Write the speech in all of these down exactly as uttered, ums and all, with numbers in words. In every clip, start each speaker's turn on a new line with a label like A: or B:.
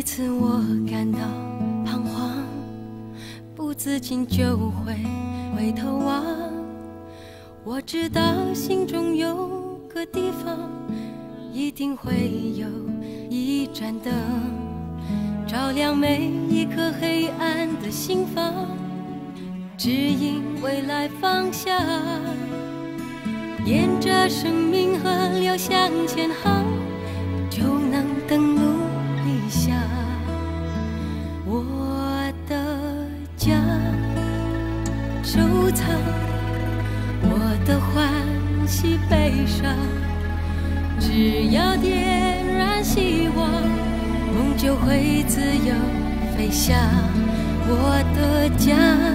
A: 次我感到彷徨，不自禁就会回头望。我知道心中有个地方，一定会有一盏灯，照亮每一颗黑暗的心房，指引未来方向。沿着生命河流向前航，就能登陆理想。我的家，收藏我的欢喜悲伤，只要点燃希望，梦就会自由飞翔。我的家，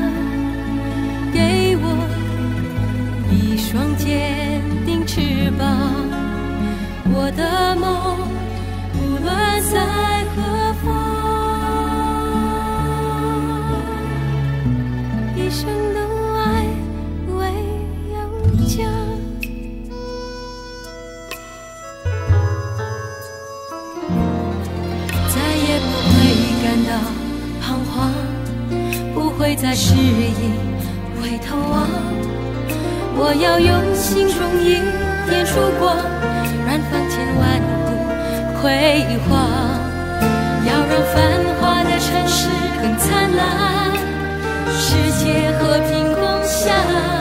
A: 给我一双坚定翅膀，我的梦无论在何方，一生的爱唯有家。再也不会感到彷徨，不会再失意回头望，我要用心中一点曙光，燃放千万户辉煌，要让繁华的城市更灿烂，世界和平共享，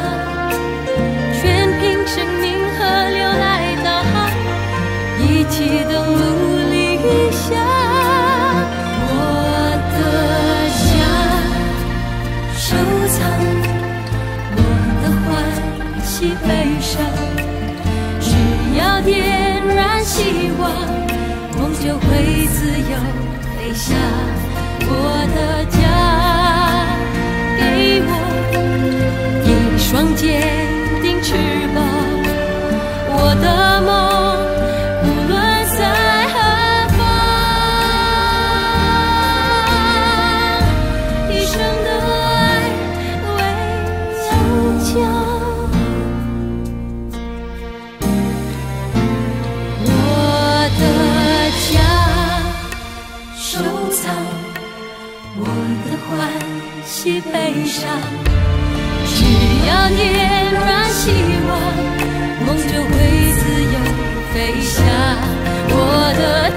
A: 全凭生命河流来导航，一起登陆理想。我的家，收藏我的欢喜悲伤，只要点燃希望，梦就会自由飞翔。我的家，给我一双坚定翅膀，我的梦无论在何方，一生的爱唯有家。欢喜悲伤，只要点燃希望，梦就会自由飞翔。我的